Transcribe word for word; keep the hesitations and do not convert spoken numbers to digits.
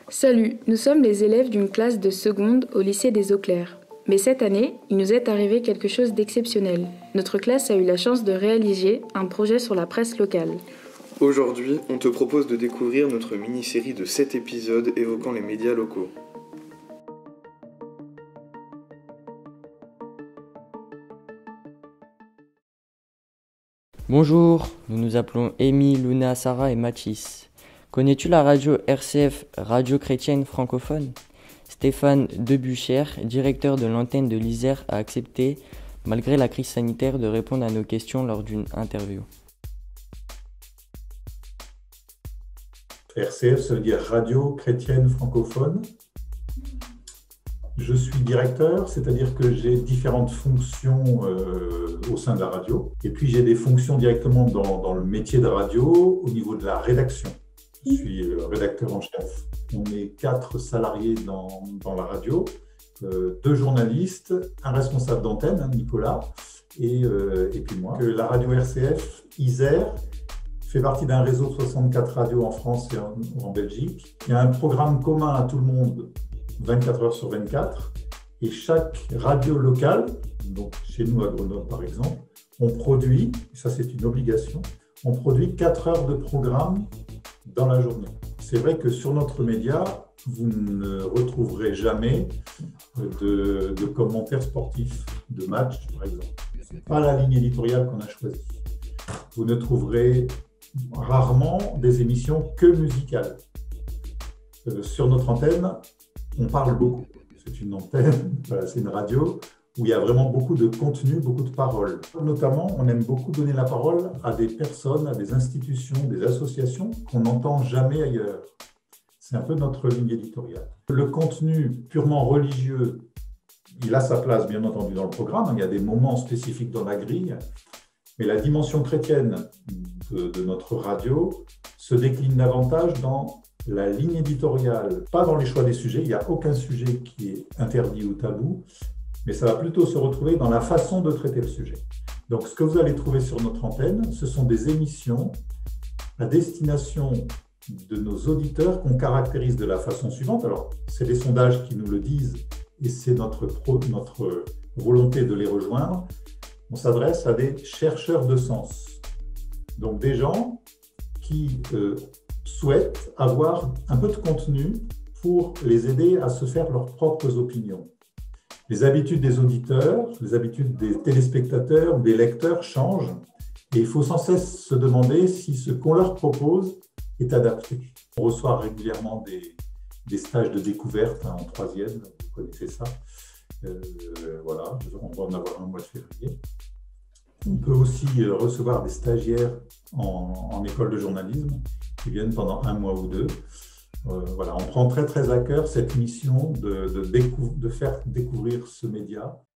Salut, nous sommes les élèves d'une classe de seconde au lycée des Eaux Claires. Mais cette année, il nous est arrivé quelque chose d'exceptionnel. Notre classe a eu la chance de réaliser un projet sur la presse locale. Aujourd'hui, on te propose de découvrir notre mini-série de sept épisodes évoquant les médias locaux. Bonjour, nous nous appelons Amy, Luna, Sarah et Mathis. Connais-tu la radio R C F, Radio Chrétienne Francophone ? Stéphane Debuchère, directeur de l'antenne de l'Isère, a accepté, malgré la crise sanitaire, de répondre à nos questions lors d'une interview. R C F, ça veut dire Radio Chrétienne Francophone. Je suis directeur, c'est-à-dire que j'ai différentes fonctions euh, au sein de la radio. Et puis j'ai des fonctions directement dans, dans le métier de radio, au niveau de la rédaction. Je suis le rédacteur en chef. On est quatre salariés dans, dans la radio, euh, deux journalistes, un responsable d'antenne, hein, Nicolas, et, euh, et puis moi. Que la radio R C F Isère fait partie d'un réseau de soixante-quatre radios en France et en, en Belgique. Il y a un programme commun à tout le monde, vingt-quatre heures sur vingt-quatre, et chaque radio locale, donc chez nous à Grenoble par exemple, on produit, ça c'est une obligation, on produit quatre heures de programme dans la journée. C'est vrai que sur notre média, vous ne retrouverez jamais de, de commentaires sportifs, de matchs par exemple. Ce n'est pas la ligne éditoriale qu'on a choisie. Vous ne trouverez rarement des émissions que musicales. Euh, sur notre antenne, on parle beaucoup. C'est une antenne, voilà, c'est une radio où il y a vraiment beaucoup de contenu, beaucoup de paroles. Notamment, on aime beaucoup donner la parole à des personnes, à des institutions, des associations qu'on n'entend jamais ailleurs. C'est un peu notre ligne éditoriale. Le contenu purement religieux, il a sa place bien entendu dans le programme. Il y a des moments spécifiques dans la grille, mais la dimension chrétienne de, de notre radio se décline davantage dans la ligne éditoriale, pas dans les choix des sujets. Il n'y a aucun sujet qui est interdit ou tabou, mais ça va plutôt se retrouver dans la façon de traiter le sujet. Donc, ce que vous allez trouver sur notre antenne, ce sont des émissions à destination de nos auditeurs qu'on caractérise de la façon suivante. Alors, c'est les sondages qui nous le disent et c'est notre, pro, notre volonté de les rejoindre. On s'adresse à des chercheurs de sens. Donc, des gens qui euh, souhaitent avoir un peu de contenu pour les aider à se faire leurs propres opinions. Les habitudes des auditeurs, les habitudes des téléspectateurs, des lecteurs changent et il faut sans cesse se demander si ce qu'on leur propose est adapté. On reçoit régulièrement des, des stages de découverte hein, en troisième, vous connaissez ça. Euh, voilà, on va en avoir un au mois de février. On peut aussi recevoir des stagiaires en, en école de journalisme qui viennent pendant un mois ou deux. Euh, voilà, on prend très très à cœur cette mission de, de, décou- de faire découvrir ce média